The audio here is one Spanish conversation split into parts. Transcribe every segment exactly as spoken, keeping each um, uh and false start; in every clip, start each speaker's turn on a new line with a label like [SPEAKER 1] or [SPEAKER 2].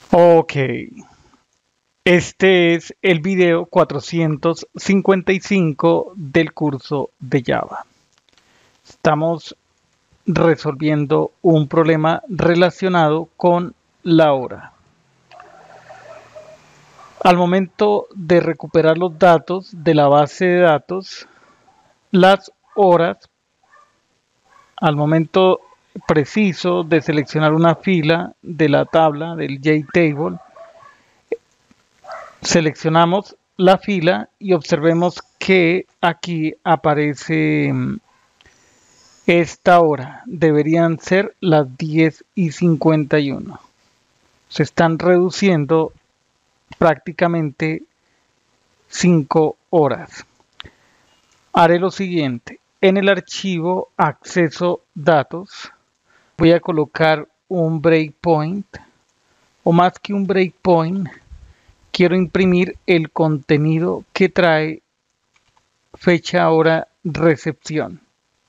[SPEAKER 1] Ok, este es el video cuatrocientos cincuenta y cinco del curso de Java. Estamos resolviendo un problema relacionado con la hora. Al momento de recuperar los datos de la base de datos, las horas, al momento preciso de seleccionar una fila de la tabla del JTable, seleccionamos la fila y observemos que aquí aparece mm, esta hora. Deberían ser las diez y cincuenta y uno. Se están reduciendo prácticamente cinco horas. Haré lo siguiente. En el archivo acceso datos voy a colocar un breakpoint, o más que un breakpoint, quiero imprimir el contenido que trae fecha, hora, recepción.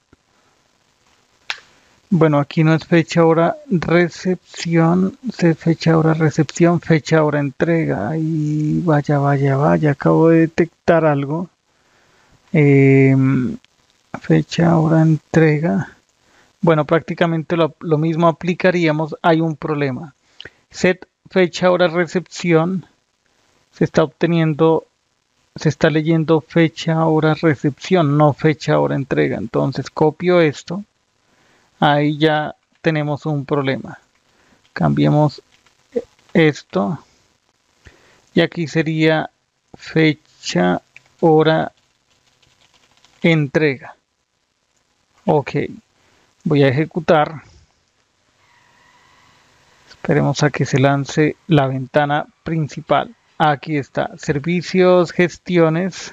[SPEAKER 1] Bueno, aquí no es fecha, hora, recepción, es fecha, hora, recepción, fecha, hora, entrega. Y vaya, vaya, vaya, acabo de detectar algo. Eh, fecha, hora, entrega. Bueno, prácticamente lo, lo mismo aplicaríamos. Hay un problema. Set fecha, hora, recepción. Se está obteniendo, se está leyendo fecha, hora, recepción, no fecha, hora, entrega. Entonces copio esto. Ahí ya tenemos un problema. Cambiemos esto. Y aquí sería fecha, hora, entrega. Ok. Voy a ejecutar. Esperemos a que se lance la ventana principal. Aquí está. Servicios, gestiones.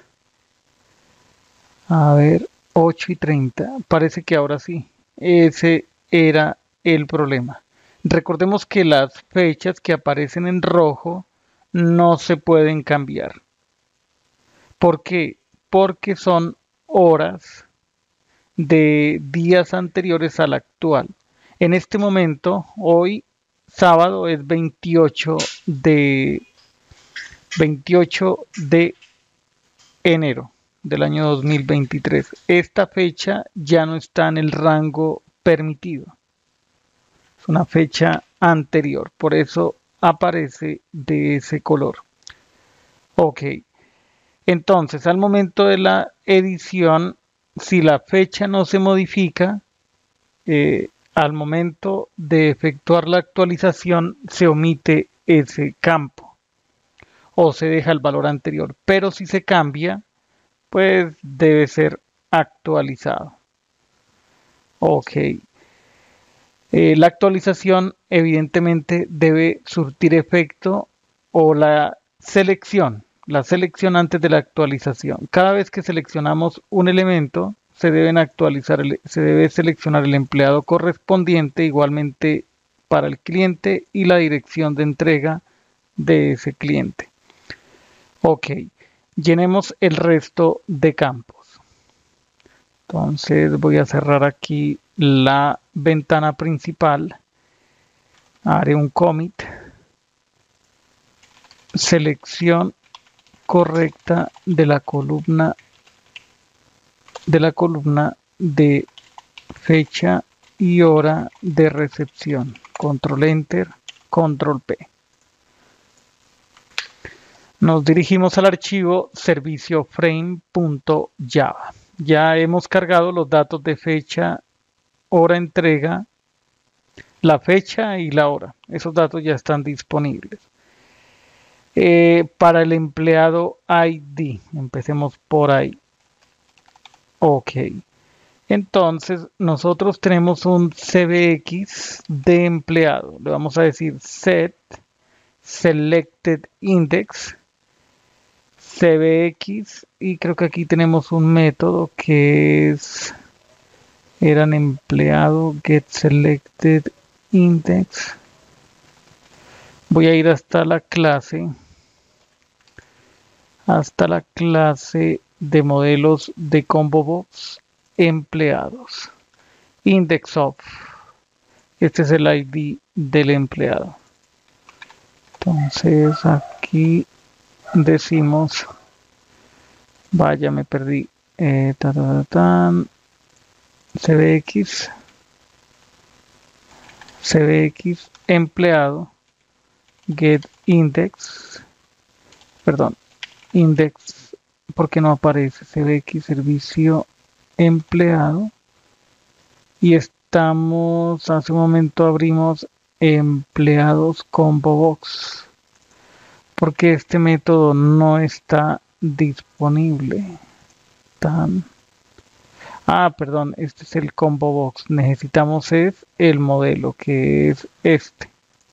[SPEAKER 1] A ver, ocho y treinta. Parece que ahora sí. Ese era el problema. Recordemos que las fechas que aparecen en rojo no se pueden cambiar. ¿Por qué? Porque son horas de días anteriores al actual. En este momento, hoy sábado es veintiocho de veintiocho de enero del año dos mil veintitrés. Esta fecha ya no está en el rango permitido. Es una fecha anterior, por eso aparece de ese color. Ok, entonces al momento de la edición, si la fecha no se modifica, eh, al momento de efectuar la actualización se omite ese campo o se deja el valor anterior, pero si se cambia, pues debe ser actualizado. Ok. Eh, la actualización evidentemente debe surtir efecto, o la selección, la selección antes de la actualización. Cada vez que seleccionamos un elemento, se deben actualizar, el- se debe seleccionar el empleado correspondiente igualmente para el cliente y la dirección de entrega de ese cliente. Ok, llenemos el resto de campos. Entonces voy a cerrar aquí la ventana principal. Haré un commit. Selección correcta de la columna de la columna de fecha y hora de recepción. Control Enter, Control P. Nos dirigimos al archivo servicio frame.java. Ya hemos cargado los datos de fecha, hora, entrega, la fecha y la hora. Esos datos ya están disponibles. Eh, para el empleado I D, empecemos por ahí. Ok. Entonces, nosotros tenemos un C B X de empleado. Le vamos a decir set selected index C B X, y creo que aquí tenemos un método que es eran empleado get selected index. Voy a ir hasta la clase hasta la clase de modelos de combo box empleados. Index of. Este es el I D del empleado. Entonces aquí decimos, vaya, me perdí, eh, ta, ta, ta, tan, cbx, cbx empleado, get index, perdón, index, porque no aparece cbx servicio empleado, y estamos, hace un momento abrimos empleados combo box, porque este método no está disponible. Tan... Ah, perdón, este es el combo box. Necesitamos es el modelo, que es este.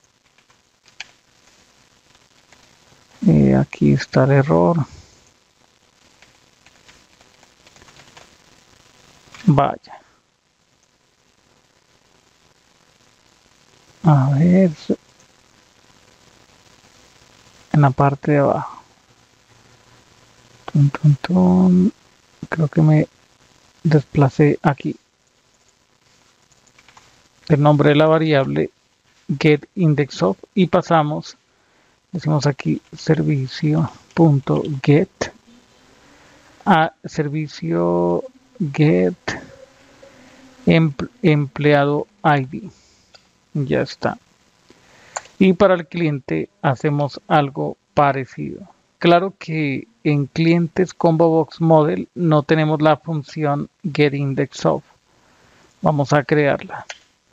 [SPEAKER 1] Eh, aquí está el error. Vaya. A ver. En la parte de abajo. Tun, tun, tun. Creo que me desplacé aquí. El nombre de la variable get index of, y pasamos, decimos aquí servicio.get a servicio get empleado I D. Ya está. Y para el cliente hacemos algo parecido. Claro que en clientes combo box model no tenemos la función get index of. Vamos a crearla.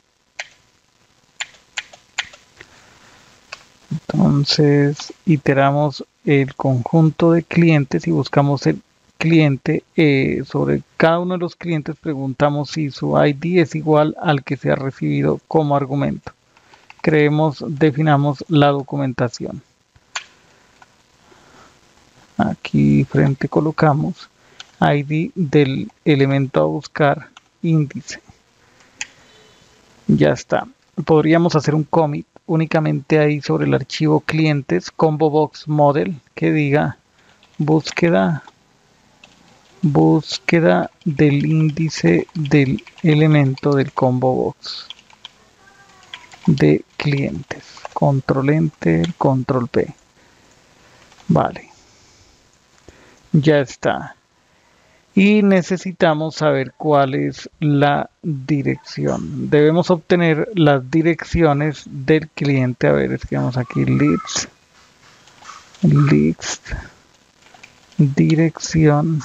[SPEAKER 1] Entonces iteramos el conjunto de clientes y buscamos el cliente. Eh, sobre cada uno de los clientes preguntamos si su I D es igual al que se ha recibido como argumento. Creemos, definamos la documentación. Aquí frente colocamos I D del elemento a buscar, índice. Ya está. Podríamos hacer un commit únicamente ahí sobre el archivo clientes combo box model que diga búsqueda búsqueda del índice del elemento del combo box de clientes. Control enter, control P. Vale. Ya está. Y necesitamos saber cuál es la dirección. Debemos obtener las direcciones del cliente. A ver, escribamos aquí list, list, dirección.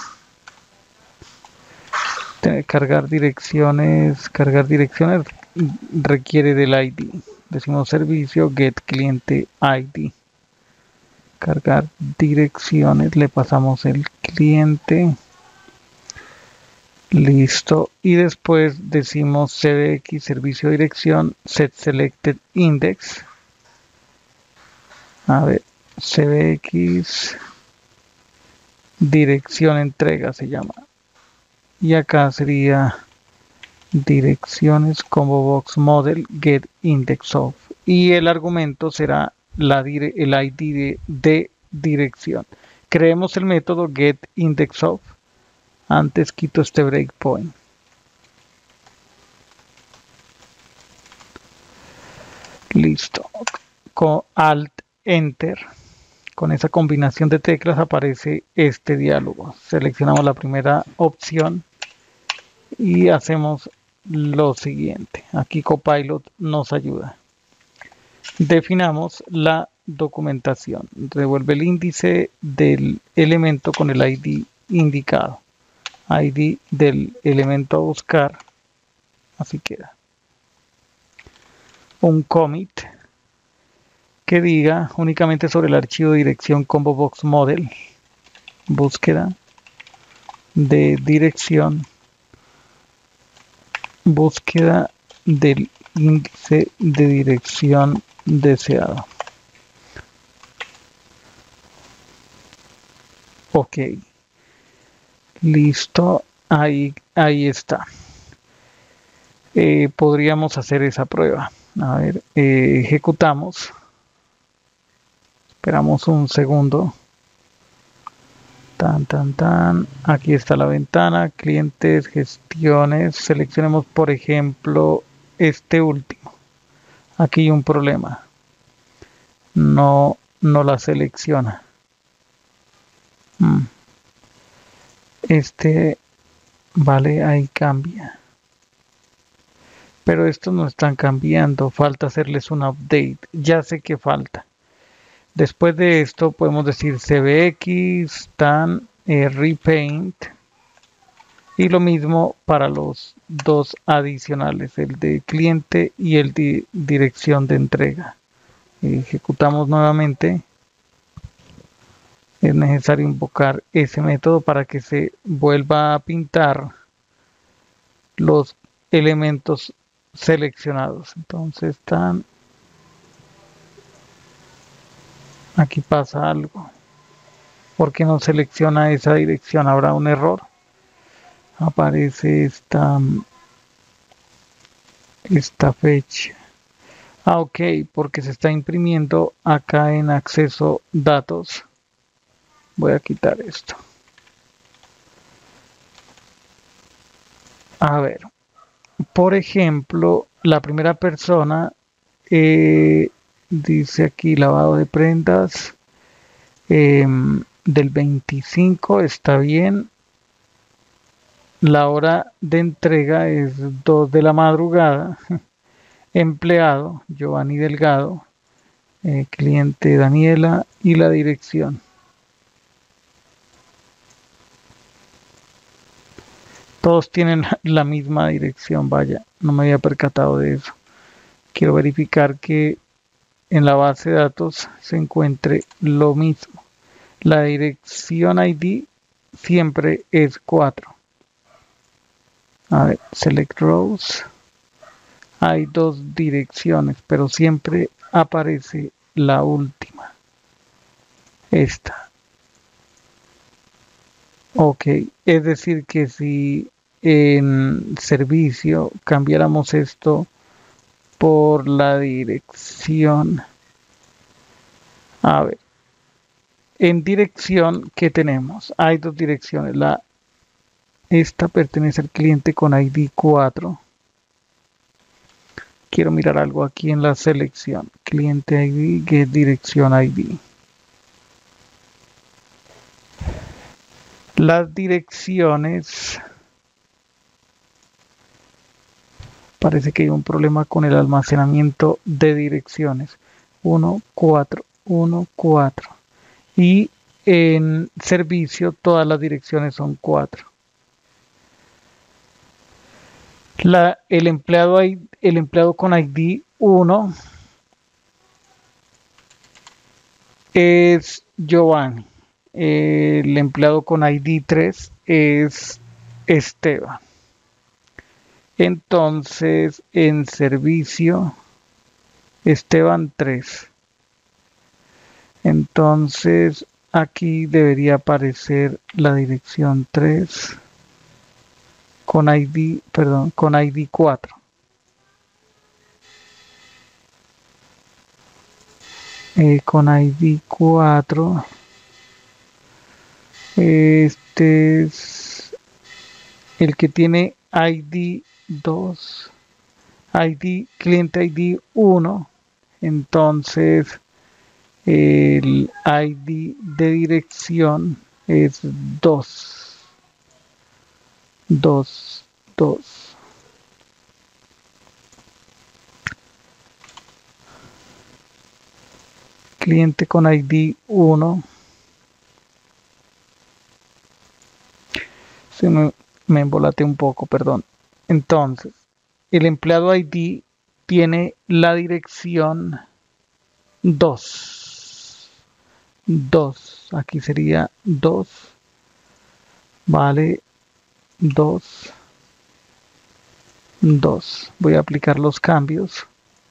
[SPEAKER 1] Cargar direcciones, cargar direcciones requiere del I D. Decimos servicio get cliente I D. Cargar direcciones, le pasamos el cliente. Listo. Y después decimos cbx servicio dirección set selected index. A ver, cbx dirección entrega se llama. Y acá sería direcciones combo box model get index of. Y el argumento será la dire el I D de, de dirección. Creemos el método get index of. Antes quito este breakpoint. Listo. Con Alt Enter. Con esa combinación de teclas aparece este diálogo. Seleccionamos la primera opción y hacemos lo siguiente. Aquí Copilot nos ayuda. Definamos la documentación. Revuelve el índice del elemento con el I D indicado. I D del elemento a buscar, así queda. Un commit que diga únicamente sobre el archivo de dirección combo box model, búsqueda de dirección, búsqueda del índice de dirección deseado. Ok. Listo, ahí, ahí está. Eh, podríamos hacer esa prueba. A ver, eh, ejecutamos. Esperamos un segundo. Tan, tan, tan. Aquí está la ventana. Clientes, gestiones. Seleccionemos, por ejemplo, este último. Aquí hay un problema. no, no la selecciona. Mm. Este, vale, ahí cambia. Pero estos no están cambiando, falta hacerles un update. Ya sé que falta. Después de esto podemos decir C B X, tan, eh, repaint. Y lo mismo para los dos adicionales, el de cliente y el de dirección de entrega. Ejecutamos nuevamente. Es necesario invocar ese método para que se vuelva a pintar los elementos seleccionados. Entonces están, aquí pasa algo. Porque no selecciona esa dirección, habrá un error. Aparece esta, esta fecha. Ah, ok, porque se está imprimiendo acá en acceso datos. Voy a quitar esto. A ver, por ejemplo, la primera persona eh, dice aquí lavado de prendas eh, del veinticinco, está bien. La hora de entrega es dos de la madrugada. Empleado Giovanni Delgado, eh, cliente Daniela y la dirección. Todos tienen la misma dirección, vaya, no me había percatado de eso. Quiero verificar que en la base de datos se encuentre lo mismo. La dirección I D siempre es cuatro. A ver, select rows. Hay dos direcciones, pero siempre aparece la última. Esta. Ok, es decir que si en servicio cambiáramos esto por la dirección. A ver, en dirección, ¿qué tenemos? Hay dos direcciones. La, esta pertenece al cliente con I D cuatro. Quiero mirar algo aquí en la selección. Cliente I D, get dirección I D. Las direcciones. Parece que hay un problema con el almacenamiento de direcciones. uno, cuatro, uno, cuatro. Y en servicio todas las direcciones son cuatro. La, el, empleado, el empleado con I D uno es Giovanni. El empleado con I D tres es Esteban. Entonces, en servicio, Esteban tres. Entonces, aquí debería aparecer la dirección tres con I D, perdón, con I D cuatro. Eh, con I D cuatro. Este es el que tiene I D dos. I D, cliente I D uno. Entonces, el I D de dirección es dos. dos, dos. Cliente con I D uno. Se me, me embolate un poco, perdón. Entonces, el empleado I D tiene la dirección dos. dos. Aquí sería dos. Vale. dos. dos. Voy a aplicar los cambios.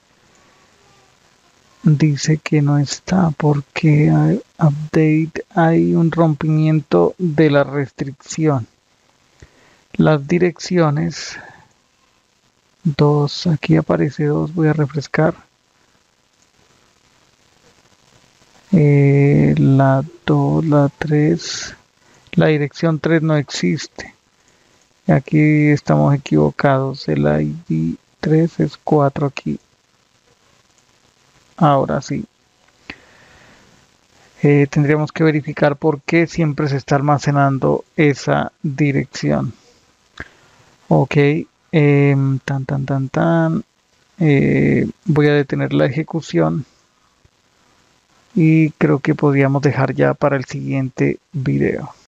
[SPEAKER 1] Dice que no está porque hay update, hay un rompimiento de la restricción. Las direcciones dos, aquí aparece dos, voy a refrescar. Eh, la dos, la tres, la dirección tres no existe. Aquí estamos equivocados, el I D tres es cuatro aquí. Ahora sí. Eh, tendríamos que verificar por qué siempre se está almacenando esa dirección. Ok, em, tan, tan, tan, tan. Eh, voy a detener la ejecución y creo que podríamos dejar ya para el siguiente video.